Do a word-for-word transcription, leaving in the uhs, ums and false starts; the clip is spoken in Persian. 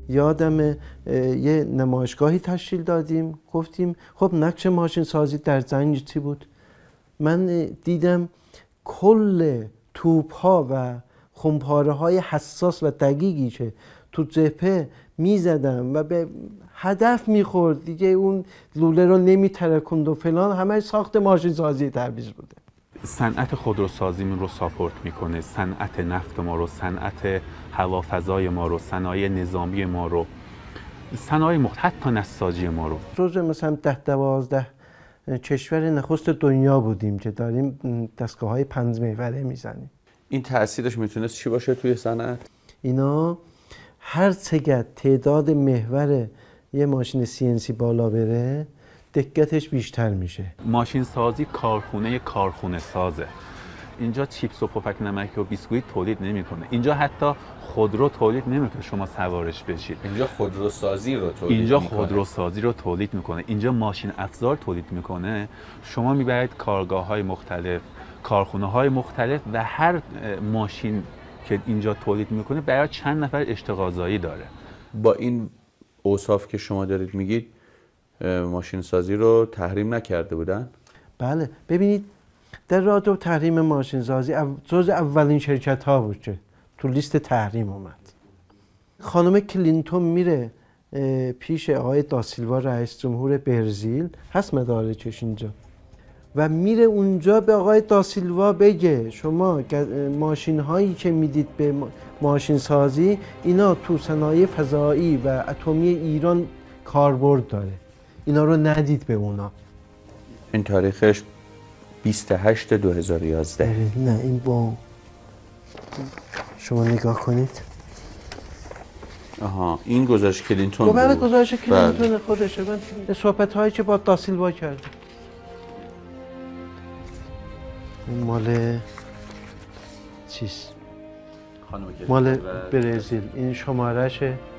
یادم یه نمایشگاهی تشکیل دادیم، گفتیم خب نقش ماشین سازی در جنگ چی بود؟ من دیدم کل توپ ها و خمپاره های حساس و دقیقی که تو جبهه میزدم و به هدف میخورد، دیگه اون لوله رو نمیترکند و فلان، همه ساخت ماشین سازی تبریز بوده. صنعت خودروسازی رو ساپورت میکنه، صنعت نفت ما رو، صنعت هوافضای ما رو، صنایع نظامی ما رو، صنایع مختلف، حتی نساجی ما رو. جزء مثلا ده دوازده کشور نخست دنیا بودیم که داریم دستگاه های پنج محوره میزنیم. این تأثیرش میتونست چی باشه توی صنعت؟ اینا هر چقدر تعداد محور یه ماشین سی ان سی بالا بره دقتش بیشتر میشه. ماشین سازی کارخونه کارخونه سازه. اینجا چیپس و پفک نمک و بیسکویت تولید نمیکنه. اینجا حتی خودرو تولید نمیکنه شما سوارش بشید. اینجا خودروسازی رو تولید اینجا میکنه. خودروسازی رو تولید میکنه. اینجا ماشین افزار تولید میکنه. شما میبرید کارگاه های مختلف، کارخونه های مختلف و هر ماشین که اینجا تولید میکنه برای چند نفر اشتغالزایی داره. با این اوصاف که شما دارید میگید ماشین سازی رو تحریم نکرده بودن؟ بله، ببینید در راه تحریم ماشین سازی جز اولین شرکت ها بود که تو لیست تحریم اومد. خانم کلینتون میره پیش آقای داسیلوا رئیس جمهور برزیل، هست مدارکش اینجا، و میره اونجا به آقای داسیلوا بگه شما ماشین هایی که میدید به ماشین سازی اینا تو صنایع فضایی و اتمی ایران کاربرد داره، اینا رو ندید به اونا. این تاریخش بیست و هشت دو هزار و یازده. نه این با شما نگاه کنید. آها این گزارش کلینتون بود. بله گزارش کلینتون خودشه. من صحبت هایی که با داسیلوا کردم. این مال چیز؟ مال برزیل. این شمارهشه.